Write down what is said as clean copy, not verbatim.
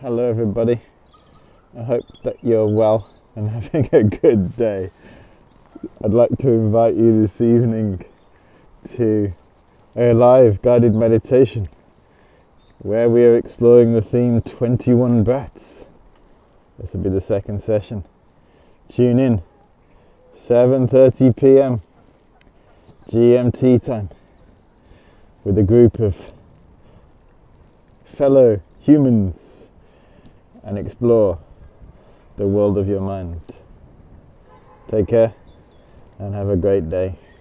Hello everybody, I hope that you're well and having a good day. I'd like to invite you this evening to a live guided meditation where we are exploring the theme 21 breaths. This will be the second session. Tune in, 7:30 p.m. GMT time, with a group of fellow humans, and explore the world of your mind. Take care and have a great day.